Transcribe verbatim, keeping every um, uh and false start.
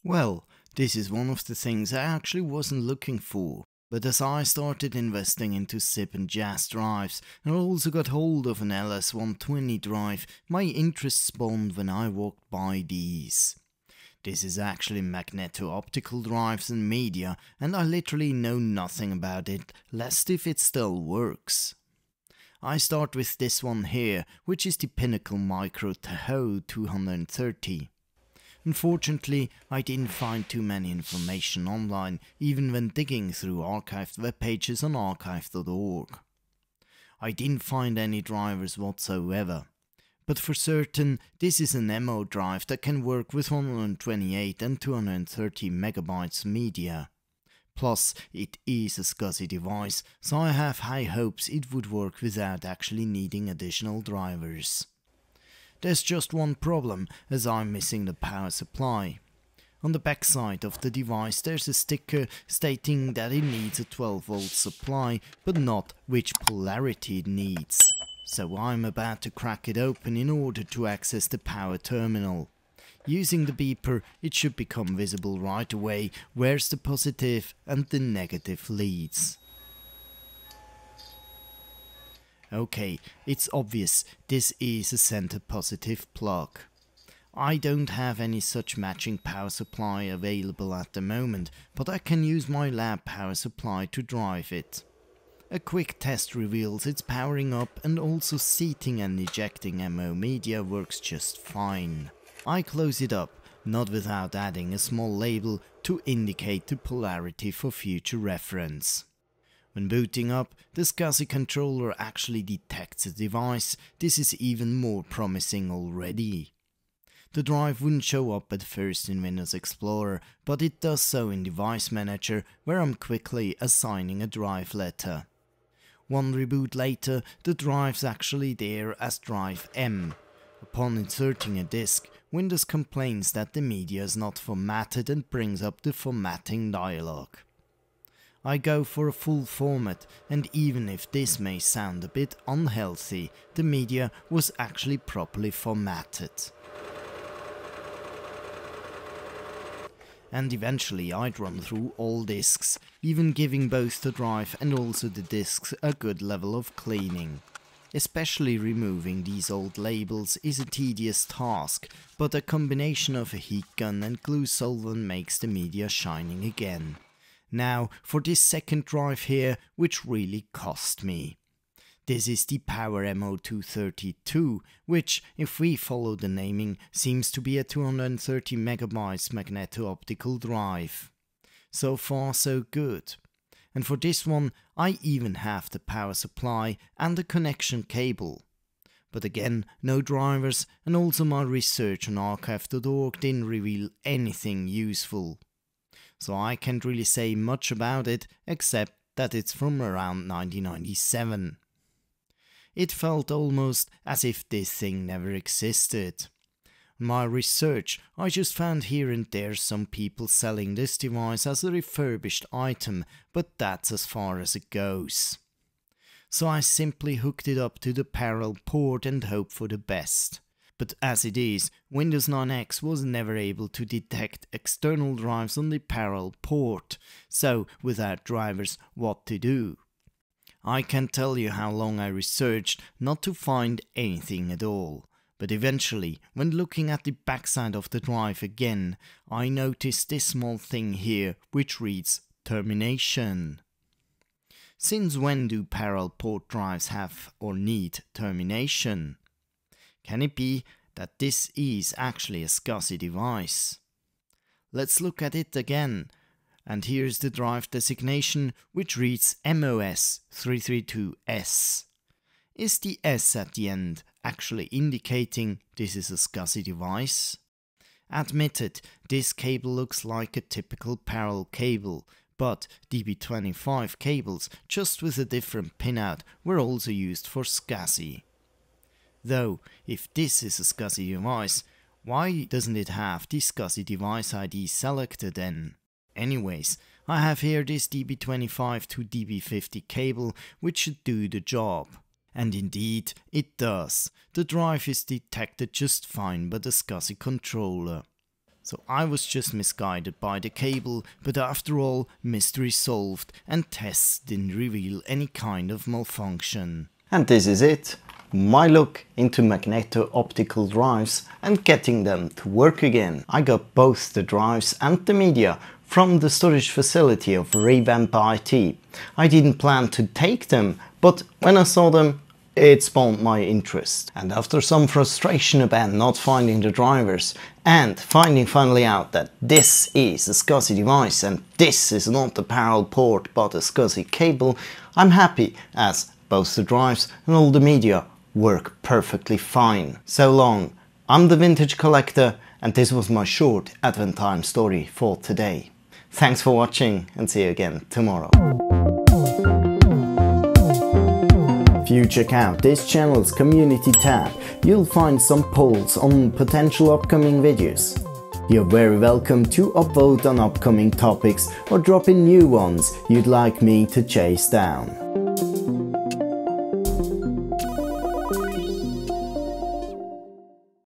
Well, this is one of the things I actually wasn't looking for, but as I started investing into ZIP and JAZ drives and also got hold of an L S one twenty drive, my interest spawned when I walked by these. This is actually Magneto-Optical drives and media, and I literally know nothing about it, lest if it still works. I start with this one here, which is the PinnacleMicro Tahoe two thirty. Unfortunately, I didn't find too many information online, even when digging through archived web pages on archive dot org. I didn't find any drivers whatsoever. But for certain, this is an M O drive that can work with one hundred twenty-eight and two hundred thirty megabytes media. Plus, it is a SCSI device, so I have high hopes it would work without actually needing additional drivers. There's just one problem, as I'm missing the power supply. On the backside of the device there's a sticker stating that it needs a twelve volt supply, but not which polarity it needs. So I'm about to crack it open in order to access the power terminal. Using the beeper, it should become visible right away where's the positive and the negative leads. Okay, it's obvious, this is a center positive plug. I don't have any such matching power supply available at the moment, but I can use my lab power supply to drive it. A quick test reveals it's powering up, and also seating and ejecting M O media works just fine. I close it up, not without adding a small label to indicate the polarity for future reference. When booting up, the SCSI controller actually detects the device. This is even more promising already. The drive wouldn't show up at first in Windows Explorer, but it does so in Device Manager, where I'm quickly assigning a drive letter. One reboot later, the drive's actually there as drive M. Upon inserting a disk, Windows complains that the media is not formatted and brings up the formatting dialog. I go for a full format, and even if this may sound a bit unhealthy, the media was actually properly formatted. And eventually I'd run through all disks, even giving both the drive and also the disks a good level of cleaning. Especially removing these old labels is a tedious task, but a combination of a heat gun and glue solvent makes the media shining again. Now for this second drive here, which really cost me. This is the Power M O two thirty-two, which, if we follow the naming, seems to be a two hundred thirty megabytes Magneto-Optical drive. So far so good. And for this one I even have the power supply and the connection cable. But again, no drivers, and also my research on archive dot org didn't reveal anything useful. So I can't really say much about it, except that it's from around nineteen ninety-seven. It felt almost as if this thing never existed. In my research, I just found here and there some people selling this device as a refurbished item, but that's as far as it goes. So I simply hooked it up to the parallel port and hoped for the best. But as it is, Windows nine X was never able to detect external drives on the parallel port, so without drivers, what to do? I can't tell you how long I researched not to find anything at all, but eventually, when looking at the backside of the drive again, I noticed this small thing here which reads termination. Since when do parallel port drives have or need termination? Can it be that this is actually a SCSI device? Let's look at it again, and here's the drive designation which reads M O S three thirty-two S. Is the S at the end actually indicating this is a SCSI device? Admitted, this cable looks like a typical parallel cable, but D B twenty-five cables, just with a different pinout, were also used for SCSI. Though, if this is a SCSI device, why doesn't it have the SCSI device I D selected then? Anyways, I have here this D B twenty-five to D B fifty cable which should do the job. And indeed, it does. The drive is detected just fine by the SCSI controller. So I was just misguided by the cable, but after all, mystery solved and tests didn't reveal any kind of malfunction. And this is it. My look into Magneto-Optical drives and getting them to work again. I got both the drives and the media from the storage facility of Revamp I T. I didn't plan to take them, but when I saw them, it spawned my interest. And after some frustration about not finding the drivers and finding finally out that this is a SCSI device and this is not a parallel port but a SCSI cable, I'm happy as both the drives and all the media work perfectly fine. So long, I'm the Vintage Collector and this was my short Advent Time story for today. Thanks for watching and see you again tomorrow. If you check out this channel's community tab, you'll find some polls on potential upcoming videos. You're very welcome to upvote on upcoming topics or drop in new ones you'd like me to chase down.